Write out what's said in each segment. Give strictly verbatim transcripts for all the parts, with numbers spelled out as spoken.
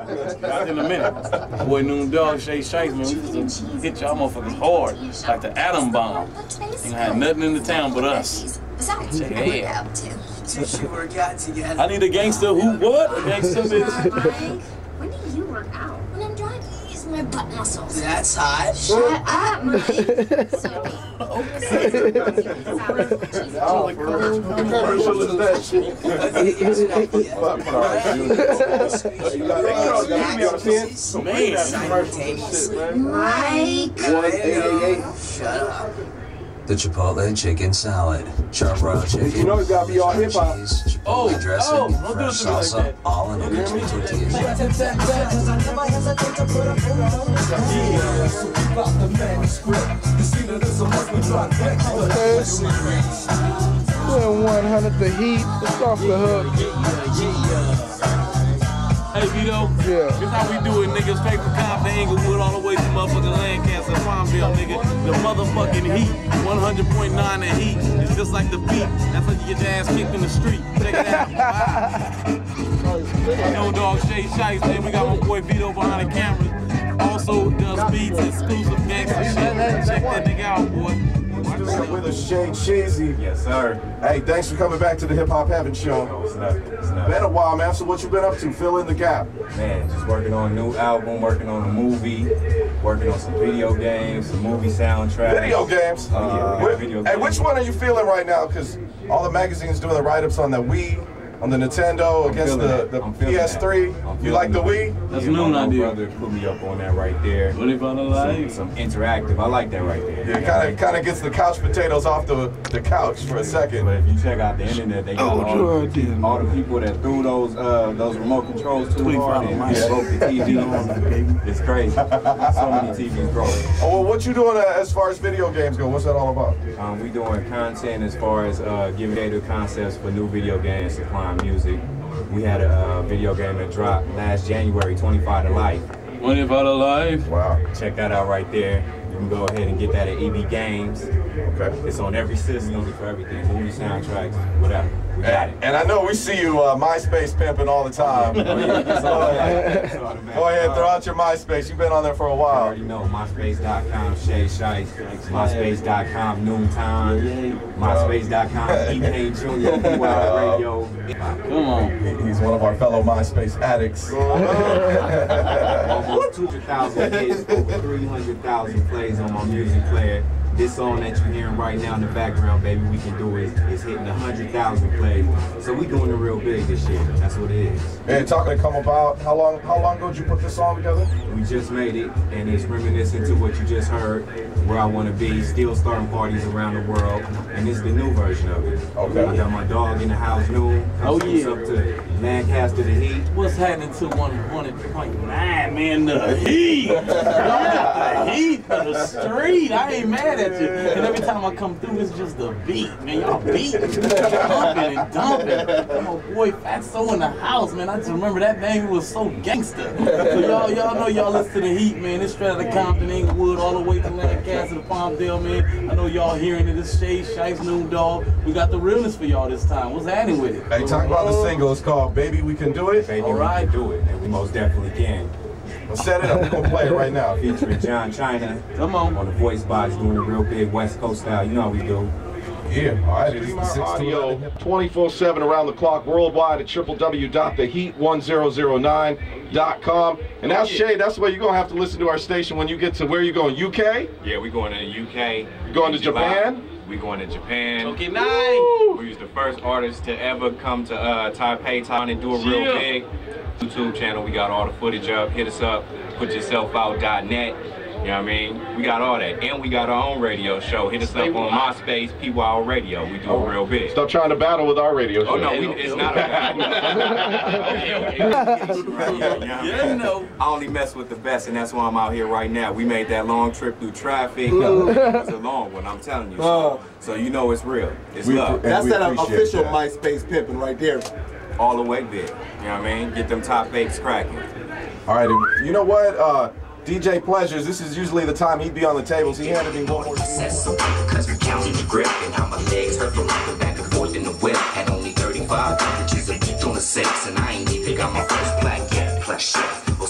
Back in a minute. Boy, Noon Dog, Shay Shice, man, we used to hit y'all motherfuckers hard, like the atom bomb. Ain't had nothing in the town but us. Check it out. Two should work out together. I need a gangster who what? A gangster bitch. Mike, when do you work out? When I'm driving, I use my butt muscles. That's hot. Shut up, Mike. So, Oh, commercial is that shit. Mike. Shut up. The Chipotle chicken salad, charbroiled chicken, you know it's gotta be all hip hop. cheese, Oh, Chipotle dressing, oh, don't do it fresh to me like salsa, that. all in a crispy tortilla. Okay. one hundred the heat. It's off the hook. Hey, Vito. Yeah. This how we do it, niggas. Straight from Compton, Inglewood, all the way to motherfucking Lancaster, Farmville, nigga. The motherfucking heat. one hundred point nine the heat. It's just like the beat. That's how you get your ass kicked in the street. Check it out. No Dog, Shay Shice, man. We got my boy Vito behind the camera. Also does beats, exclusive gangster shit. Check that nigga out, boy. With us, Shay Cheesy. Yes, sir. Hey, thanks for coming back to the Hip Hop Heaven Show. It's not, it's not. Been a while, man. So what you been up to? Fill in the gap. Man, just working on a new album, working on a movie, working on some video games, some movie soundtracks. Video games. Oh, yeah, we got Wh- video hey, games. which one are you feeling right now? Because all the magazines doing the write-ups on the Wii, on the Nintendo, I'm against feeling the, that. the I'm feeling P S three. that. I'm You like the feeling Wii? That's Yeah, Noon my idea. brother put me up on that right there. What if I don't Some, like? some interactive. I like that right there. Yeah, kind of kind of gets the couch potatoes off the, the couch for a second. But if you check out the internet, they got Oh, all, sure the, did. all the people that threw those uh, those remote controls too hard and Yeah. broke the T V. It's crazy. So many T Vs broke. Oh, well, what you doing uh, as far as video games go? What's that all about? Um, we doing content as far as uh, giving creative concepts for new video games, supplying music. We had a uh, video game that dropped last January, twenty-five to Life. What if I don't like? Wow. Check that out right there. You can go ahead and get that at E B Games. Okay. It's on every system for everything, movie soundtracks, whatever. We got it. And, and I know we see you uh, MySpace pimping all the time. Oh, yeah, it's all that. Go ahead, throw out your MySpace. You've been on there for a You while. already know MySpace dot com, Shay Shice, MySpace dot com, Noontime, MySpace dot com, E K Junior, P Y Radio. Come on. He's one of our fellow MySpace addicts. Almost two hundred thousand hits, over three hundred thousand plays on my music player. This song that you're hearing right now in the background, baby, we can do it. It's hitting one hundred thousand plays. So we doing it real big this year. That's what it is. Hey, talking to come about, how long how long ago did you put this song together? We just made it, and it's reminiscent to what you just heard, where I want to be, still starting parties around the world, and it's the new version of it. Okay. I got my dog in the house, new. Oh, Comes yeah. up to Lancaster, the Heat. What's happening to one hundred point nine, man? The heat! Y'all got the heat for the street. I ain't mad at you. And every time I come through, it's just the beat, man. Y'all beat, dumping and dumping. My boy Fatso in the house, man. I just remember that man who was so gangster. So y'all, y'all know y'all listen to the heat, man. It's straight out of Compton, Inglewood, all the way to Lancaster, to Palmdale, man. I know y'all hearing it. It's Shay Shice, Noon Dog. We got the realness for y'all this time. What's happening with it? Hey, talk about the single. It's called Baby We Can Do It. Baby, All we right. can do it, and we most definitely can. Well, set it up. We're going to play it right now. Featuring John China Come on. on the voice box, doing it real big, West Coast style. You know how we do. Yeah, all right. It is the six audio twenty-four seven around the clock worldwide at w w w dot the heat one thousand nine dot com. And that's Shay, that's where you're going to have to listen to our station when you get to where you going, U K? Yeah, we going to the U K. You going to July. Japan? We going to Japan. Okay, nice. We was the first artist to ever come to uh, Taipei, Taiwan, and do it real Yeah. big. YouTube channel, we got all the footage up. Hit us up, put yourself out dot net. You know what I mean? We got all that. And we got our own radio show. Hit us up on MySpace, P Y O Radio. We do it real big. Stop trying to battle with our radio show. Oh, no, we, it's not a Yeah, you know. I only mess with the best, and that's why I'm out here right now. We made that long trip through traffic. It was a long one, I'm telling you. So, so you know it's real. It's We- love. and That's we that appreciate official that. MySpace pimping right there. All the way big. You know what I mean? Get them top bakes cracking. All right, and you know what? Uh, D J Pleasures, this is usually the time he'd be on the tables. He handed me one more. Cause we counting the grip and how my legs hurt from rocking back and forth in the whip. Had only thirty-five inches of beat on the six, and I ain't even got my first black yet. Plus chef, or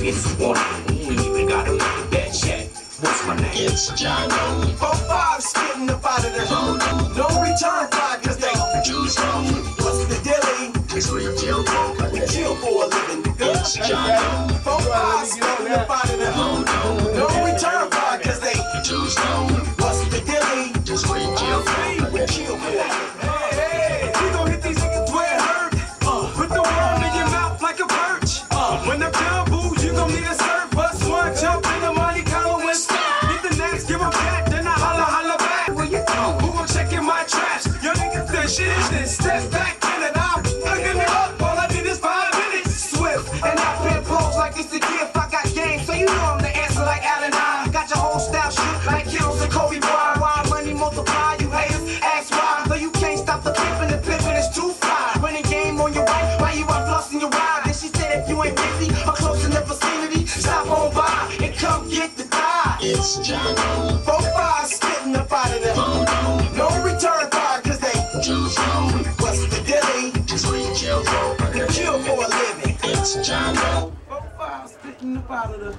if you want it. We even gotta make a bet check. What's my name? It's John. Four five spitting up out of the hood. No return flight, cause they Juice roll. What's the dilly? It's real deal. We chill for a living. It's John. Four five spitting up out of the hood. No return flight, cause they Juice roll. What's the dilly? It's real deal. We chill for a living. Hey, hey, we gon' hit these niggas where it hurt. Uh, put the worm in your mouth like a perch. Uh, when they're done, boo, you gon' need a serve. Bust one, jump in the money collar and stop. Hit the next, give them back, then I holla, holla back. Where you go? Who gon' check in my trash? Your niggas the shit is this. Step back in and out. Looking it up, all I did is five minutes. Swift, and I pin pose like it's a gift. I got game, so you know I'm the answer like Allen I. Got your whole style shoot like Kittles and Kobe Bryant. Why money multiply, you haters, ask why. Though you can't stop the pimpin', the pimpin' is too fly. Running game on your right, why you out flossing your ride? Then she said if you ain't busy or close in the vicinity, stop on by and come get the tie. It's John. Four five spitting up out of the hood. No return fire, cause they Juice roll. What's the dilly? It's real deal. We chill for a living. It's John. Four five spitting up out of the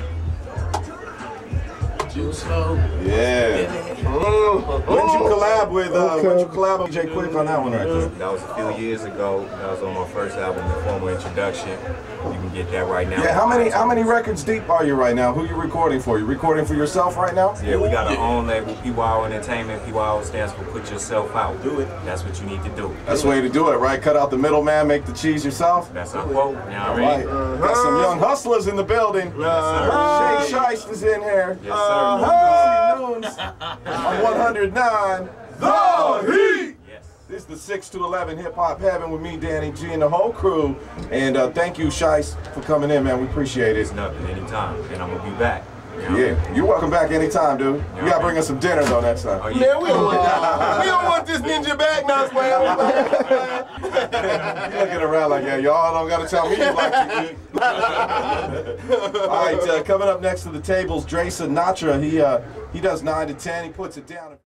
Juice flow. Yeah. When'd you collab with, uh, when'd you collab with Jay Quick on that one right there? That was a few years ago. That was on my first album, The Formal Introduction. You can get that right now. Yeah, how many how many records deep are you right now? Who you recording for? You recording for yourself right now? Yeah, we got our own label, P Y O Entertainment. P Y O stands for Put Yourself Out. Do it. That's what you need to do. That's the way to do it, right? Cut out the middleman, make the cheese yourself. That's our quote. You know All what I right. mean? Got some young hustlers in the building. Yes, Shay Shiest is in here. Yes, sir. Uh-huh. On one hundred nine, The Heat. Yes. This is the six to eleven Hip Hop Heaven with me, Danny G, and the whole crew. And uh, thank you, Shiest, for coming in, man. We appreciate it. It's nothing, anytime. And I'm going to be back. You know? Yeah, you're welcome back anytime, dude. You gotta bring us some dinner though next time. Oh, yeah. Man, we don't want that. We don't want this ninja back now, man. You looking around like, yeah, y'all don't gotta tell me you like to eat. All right, uh, coming up next to the tables, Dre Sinatra. He uh, he does nine to ten. He puts it down.